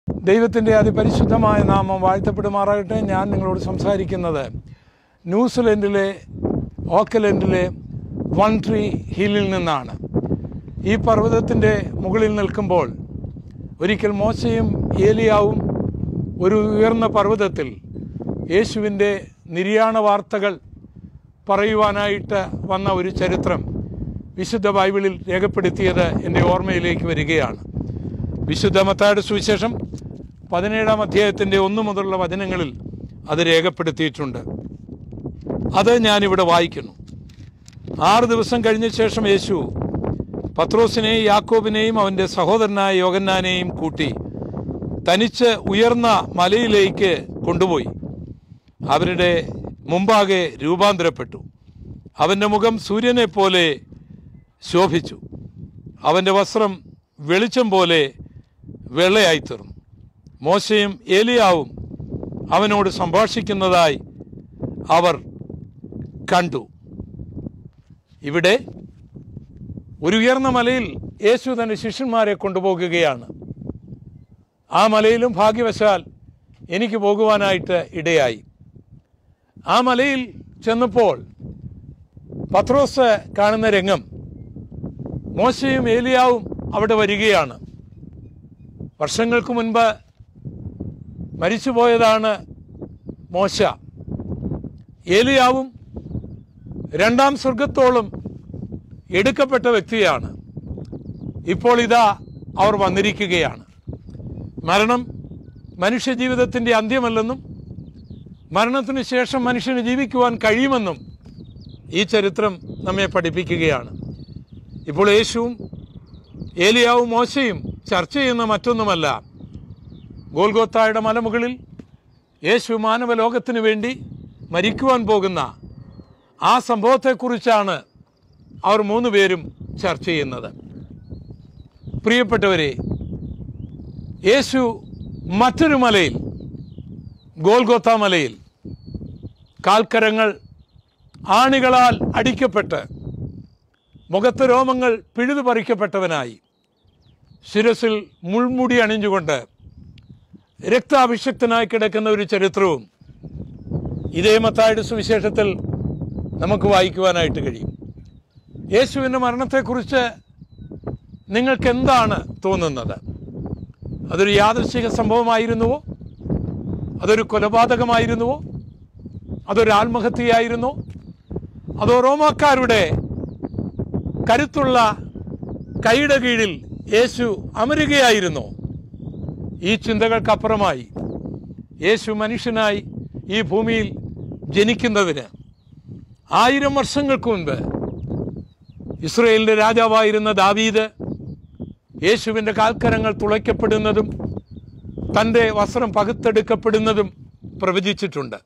ദൈവത്തിൻ്റെ അതിപരിശുദ്ധമായ നാമം വാഴ്ത്തപ്പെടുമാറാകട്ടെ. ഞാൻ നിങ്ങളോട് സംസാരിക്കുന്നത് ന്യൂസിലൻഡിലെ ഓക്കലൻഡിലെ വൺ ട്രീ ഹില്ലിൽ നിന്നാണ്. ഈ പർവ്വതത്തിൻ്റെ മുകളിൽ നിൽക്കുമ്പോൾ ഒരിക്കൽ മോശയും ഏലിയാവും ഒരു ഉയർന്ന പർവ്വതത്തിൽ യേശുവിൻ്റെ നിര്യാണ വാർത്തകൾ പറയുവാനായിട്ട് വന്ന ഒരു ചരിത്രം വിശുദ്ധ ബൈബിളിൽ രേഖപ്പെടുത്തിയത് എൻ്റെ ഓർമ്മയിലേക്ക് വരികയാണ്. വിശുദ്ധ മത്തായിയുടെ സുവിശേഷം 17-ാം അധ്യായത്തിൻ്റെ 1 മുതലുള്ള വചനങ്ങളിൽ അത് രേഖപ്പെടുത്തിയിട്ടുണ്ട്. അത് ഞാനിവിടെ വായിക്കുന്നു. 6 ദിവസം കഴിഞ്ഞ ശേഷം യേശു പത്രോസിനെയും യാക്കോബിനെയും അവൻ്റെ സഹോദരനായ യോഹന്നാനെയും കൂട്ടി തനിച്ച് ഉയർന്ന മലയിലേക്ക് കൊണ്ടുപോയി അവരുടെ മുമ്പാകെ രൂപാന്തരപ്പെട്ടു. അവൻ്റെ മുഖം സൂര്യനെ പോലെ ശോഭിച്ചു. അവൻ്റെ വസ്ത്രം വെളിച്ചം പോലെ വെള്ളയായിത്തീർന്നു. മോശയും ഏലിയാവും അവനോട് സംഭാഷിക്കുന്നതായി അവർ കണ്ടു. ഇവിടെ ഒരു ഉയർന്ന മലയിൽ യേശു തൻ്റെ ശിഷ്യന്മാരെ കൊണ്ടുപോകുകയാണ്. ആ മലയിലും ഭാഗ്യവശാൽ എനിക്ക് പോകുവാനായിട്ട് ഇടയായി. ആ മലയിൽ ചെന്നപ്പോൾ പത്രോസ് കാണുന്ന രംഗം, മോശയും ഏലിയാവും അവിടെ വരികയാണ്. വർഷങ്ങൾക്ക് മുൻപ് മരിച്ചുപോയതാണ് മോശ. ഏലിയാവും 2ാം സ്വർഗത്തോളം എടുക്കപ്പെട്ട വ്യക്തിയാണ്. ഇപ്പോൾ ഇതാ അവർ വന്നിരിക്കുകയാണ്. മരണം മനുഷ്യജീവിതത്തിൻ്റെ അന്ത്യമല്ലെന്നും മരണത്തിന് ശേഷം മനുഷ്യന് ജീവിക്കുവാൻ കഴിയുമെന്നും ഈ ചരിത്രം നമ്മെ പഠിപ്പിക്കുകയാണ്. ഇപ്പോൾ യേശുവും ഏലിയാവും മോശയും ചർച്ച ചെയ്യുന്ന മറ്റൊന്നുമല്ല, ഗോൽഗോത്തായുടെ മലമുകളിൽ യേശു മാനവലോകത്തിന് വേണ്ടി മരിക്കുവാൻ പോകുന്ന ആ സംഭവത്തെക്കുറിച്ചാണ് അവർ 3 പേരും ചർച്ച ചെയ്യുന്നത്. പ്രിയപ്പെട്ടവരെ, യേശു മറ്റൊരു മലയിൽ, ഗോൽഗോത്ത മലയിൽ കാൽക്കരങ്ങൾ ആണികളാൽ അടിക്കപ്പെട്ട് മുഖത്ത് രോമങ്ങൾ പിഴുതു പറിക്കപ്പെട്ടവനായി ശിരസിൽ മുൾമുടി അണിഞ്ഞുകൊണ്ട് രക്താഭിഷക്തനായി കിടക്കുന്ന ഒരു ചരിത്രവും ഇതേ മത്തായിയുടെ സുവിശേഷത്തിൽ നമുക്ക് വായിക്കുവാനായിട്ട് കഴിയും. യേശുവിൻ്റെ മരണത്തെക്കുറിച്ച് നിങ്ങൾക്ക് എന്താണ് തോന്നുന്നത്? അതൊരു യാദൃശ്ചിക സംഭവമായിരുന്നുവോ? അതൊരു കൊലപാതകമായിരുന്നുവോ? അതൊരു ആത്മഹത്യയായിരുന്നോ? അതോ റോമാക്കാരുടെ കരുത്തുള്ള കൈയുടെ കീഴിൽ യേശു അമരുകയായിരുന്നോ? ഈ ചിന്തകൾക്കപ്പുറമായി യേശു മനുഷ്യനായി ഈ ഭൂമിയിൽ ജനിക്കുന്നതിന് 1000 വർഷങ്ങൾക്ക് മുൻപ് ഇസ്രായേലിൻ്റെ രാജാവായിരുന്ന ദാവീദ് യേശുവിൻ്റെ കാൽക്കരങ്ങൾ തുളയ്ക്കപ്പെടുന്നതും തൻ്റെ വസ്ത്രം പകുത്തെടുക്കപ്പെടുന്നതും പ്രവചിച്ചിട്ടുണ്ട്.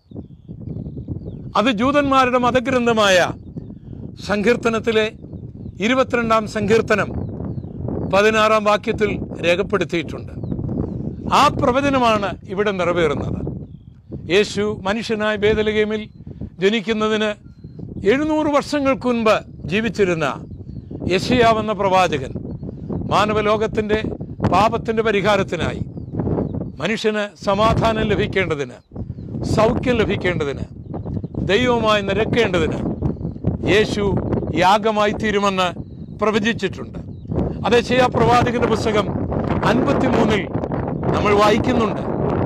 അത് ജൂതന്മാരുടെ മതഗ്രന്ഥമായ സങ്കീർത്തനത്തിലെ 22-ാം സങ്കീർത്തനം 16-ാം വാക്യത്തിൽ രേഖപ്പെടുത്തിയിട്ടുണ്ട്. ആ പ്രവചനമാണ് ഇവിടെ നിറവേറുന്നത്. യേശു മനുഷ്യനായി ബേത്ലഹേമിൽ ജനിക്കുന്നതിന് 700 വർഷങ്ങൾക്ക് മുൻപ് ജീവിച്ചിരുന്ന യെശയ്യാവെന്ന പ്രവാചകൻ മാനവലോകത്തിൻ്റെ പാപത്തിൻ്റെ പരിഹാരത്തിനായി, മനുഷ്യന് സമാധാനം ലഭിക്കേണ്ടതിന്, സൗഖ്യം ലഭിക്കേണ്ടതിന്, ദൈവമായി നിരക്കേണ്ടതിന് യേശു യാഗമായി തീരുമെന്ന് പ്രവചിച്ചിട്ടുണ്ട്. അത് യെശയ്യാ പ്രവാചകന്റെ പുസ്തകം 53-ൽ നമ്മൾ വായിക്കുന്നുണ്ട്.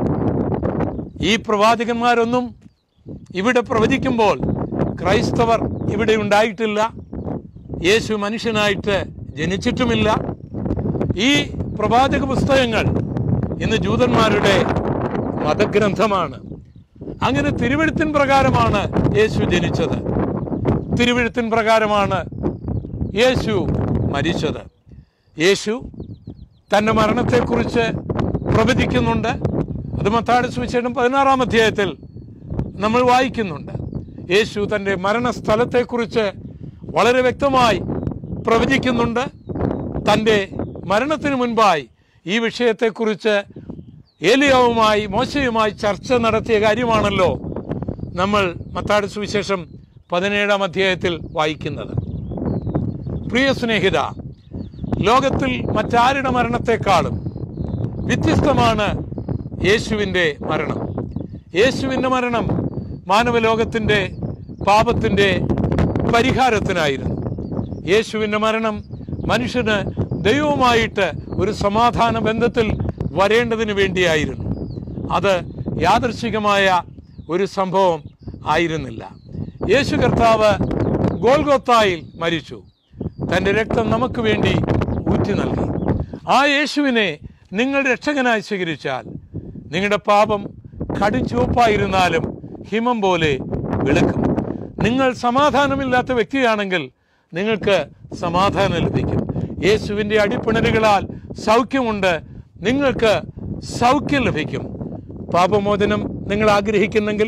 ഈ പ്രവാചകന്മാരൊന്നും ഇവിടെ പ്രവചിക്കുമ്പോൾ ക്രൈസ്തവർ ഇവിടെ ഉണ്ടായിട്ടില്ല. യേശു മനുഷ്യനായിട്ട് ജനിച്ചിട്ടുമില്ല. ഈ പ്രവാചക പുസ്തകങ്ങൾ ഇന്ന് ജൂതന്മാരുടെ മതഗ്രന്ഥമാണ്. അങ്ങനെ തിരുവെഴുത്തിൻ പ്രകാരമാണ് യേശു ജനിച്ചത്. തിരുവെഴുത്തിൻ പ്രകാരമാണ് യേശു മരിച്ചത്. യേശു തൻ്റെ മരണത്തെക്കുറിച്ച് പ്രവചിക്കുന്നുണ്ട്. അത് മത്തായിയുടെ സുവിശേഷം 16-ാം അധ്യായത്തിൽ നമ്മൾ വായിക്കുന്നുണ്ട്. യേശു തൻ്റെ മരണസ്ഥലത്തെക്കുറിച്ച് വളരെ വ്യക്തമായി പ്രവചിക്കുന്നുണ്ട്. തൻ്റെ മരണത്തിന് മുൻപായി ഈ വിഷയത്തെക്കുറിച്ച് ഏലിയാവുമായി മോശയുമായി ചർച്ച നടത്തിയ കാര്യമാണല്ലോ നമ്മൾ മത്തായിയുടെ സുവിശേഷം 17-ാം അധ്യായത്തിൽ വായിക്കുന്നത്. പ്രിയ സ്നേഹിത, ലോകത്തിൽ മറ്റാരുടെ മരണത്തെക്കാളും വ്യത്യസ്തമാണ് യേശുവിൻ്റെ മരണം. യേശുവിൻ്റെ മരണം മാനവലോകത്തിൻ്റെ പാപത്തിൻ്റെ പരിഹാരത്തിനായിരുന്നു. യേശുവിൻ്റെ മരണം മനുഷ്യന് ദൈവവുമായിട്ട് ഒരു സമാധാന ബന്ധത്തിൽ വരേണ്ടതിന് വേണ്ടിയായിരുന്നു. അത് യാദൃശ്ചികമായ ഒരു സംഭവം ആയിരുന്നില്ല. യേശു കർത്താവ് ഗോൽഗോത്തായിൽ മരിച്ചു. തൻ്റെ രക്തം നമുക്ക് വേണ്ടി ഊറ്റി നൽകി. ആ യേശുവിനെ നിങ്ങൾ രക്ഷകനായി സ്വീകരിച്ചാൽ നിങ്ങളുടെ പാപം കടും ചുവപ്പായിരുന്നാലും ഹിമം പോലെ വെളുക്കും. നിങ്ങൾ സമാധാനമില്ലാത്ത വ്യക്തിയാണെങ്കിൽ നിങ്ങൾക്ക് സമാധാനം ലഭിക്കും. യേശുവിൻ്റെ അടിപ്പിണരുകളാൽ സൗഖ്യമുണ്ട്. നിങ്ങൾക്ക് സൗഖ്യം ലഭിക്കും. പാപമോചനം നിങ്ങൾ ആഗ്രഹിക്കുന്നെങ്കിൽ,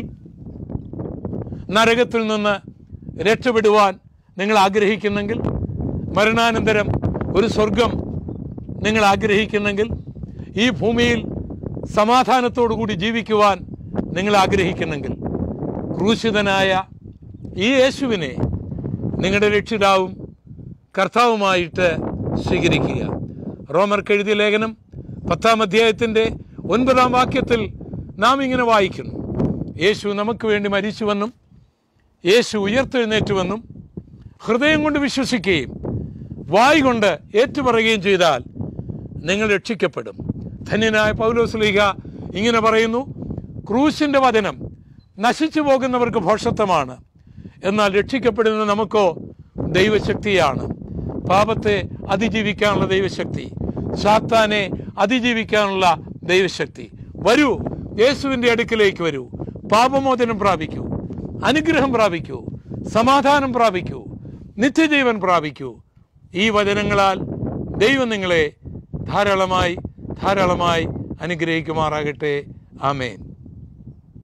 നരകത്തിൽ നിന്ന് രക്ഷപ്പെടുവാൻ നിങ്ങൾ ആഗ്രഹിക്കുന്നെങ്കിൽ, മരണാനന്തരം ഒരു സ്വർഗം നിങ്ങൾ ആഗ്രഹിക്കുന്നെങ്കിൽ, ഈ ഭൂമിയിൽ സമാധാനത്തോടു കൂടി ജീവിക്കുവാൻ നിങ്ങൾ ആഗ്രഹിക്കുന്നെങ്കിൽ, ക്രൂശിതനായ ഈ യേശുവിനെ നിങ്ങളുടെ രക്ഷിതാവും കർത്താവുമായിട്ട് സ്വീകരിക്കുക. റോമർക്ക് എഴുതിയ ലേഖനം 10-ാം അധ്യായത്തിൻ്റെ 9-ാം വാക്യത്തിൽ നാം ഇങ്ങനെ വായിക്കുന്നു: യേശു നമുക്ക് വേണ്ടി മരിച്ചുവെന്നും യേശു ഉയർത്തെഴുന്നേറ്റുവെന്നും ഹൃദയം കൊണ്ട് വിശ്വസിക്കുകയും വായ് കൊണ്ട് ഏറ്റുപറയുകയും ചെയ്താൽ നിങ്ങൾ രക്ഷിക്കപ്പെടും. ധന്യനായ പൗലോസ്ലീഹ ഇങ്ങനെ പറയുന്നു: ക്രൂശിൻ്റെ വചനം നശിച്ചു പോകുന്നവർക്ക് ഭോഷത്വമാണ്, എന്നാൽ രക്ഷിക്കപ്പെടുന്ന നമുക്കോ ദൈവശക്തിയാണ്. പാപത്തെ അതിജീവിക്കാനുള്ള ദൈവശക്തി, സാത്താനെ അതിജീവിക്കാനുള്ള ദൈവശക്തി. വരൂ, യേശുവിൻ്റെ അടുക്കിലേക്ക് വരൂ. പാപമോചനം പ്രാപിക്കൂ, അനുഗ്രഹം പ്രാപിക്കൂ, സമാധാനം പ്രാപിക്കൂ, നിത്യജീവൻ പ്രാപിക്കൂ. ഈ വചനങ്ങളാൽ ദൈവം നിങ്ങളെ ധാരാളമായി അനുഗ്രഹിക്കുമാറാകട്ടെ. ആമേൻ.